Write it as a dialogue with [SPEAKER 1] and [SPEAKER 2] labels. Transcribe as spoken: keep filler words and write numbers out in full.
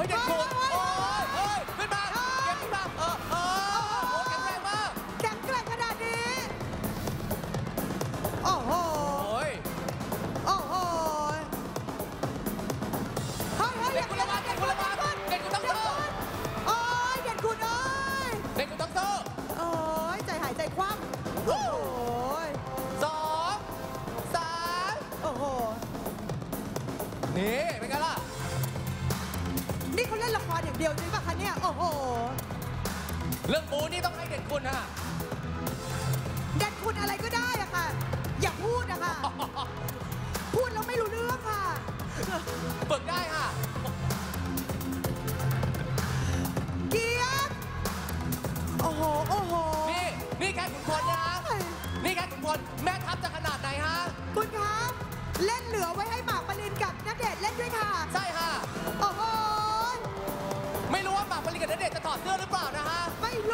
[SPEAKER 1] ฮ้ยเด็กคุณโอ้ยเฮ้ยขึ้นมาเก็บขึ้นมาเออเออโอ้แข็งแรงมาก
[SPEAKER 2] แข็งแกร่งขนาดนี้โอ้โหโอ้โหเฮ้ยเฮ้ย
[SPEAKER 1] เด็กคุณละมาเด็กคุณละมาเด็กคุณต้องโต
[SPEAKER 2] โอ้ยเด็กคุณเอ้ย
[SPEAKER 1] เด็กคุณต้องโต
[SPEAKER 2] โอ้ยใจหายใจคว่ำโอ้ย
[SPEAKER 1] สองสาม
[SPEAKER 2] โอ้โห
[SPEAKER 1] นี่เป็นไงล่ะ
[SPEAKER 2] นี่เขาเล่นละครอย่างเดียวจริงป่ะคะเนี่ยโอ้โห
[SPEAKER 1] เรื่องปูนี่ต้องให้เด็กคุณฮะ
[SPEAKER 2] เด็กคุณอะไรก็ได้อะค่ะอย่าพูดอะค่ะพูดแล้วไม่รู้เรื่องค่ะ
[SPEAKER 1] ฝึกได้ค่ะ
[SPEAKER 2] เกียร์โอ้โหโอ้โห
[SPEAKER 1] นี่นี่แค่ขุนพลนะนี่แค่ขุนพลแม่ทัพจะขนาดไหนฮะ
[SPEAKER 2] คุณคะเล่นเหลือไว้ให้หมากปรินกับณเดชน์เล่นด้วยค่ะ
[SPEAKER 1] ใช่ค่ะ
[SPEAKER 2] โอ้โห
[SPEAKER 1] ไม่รู้ว่าหมากปรินกับณเดชน์จะถอดเสื้อหรือเปล่านะฮะ
[SPEAKER 2] ไม่รู้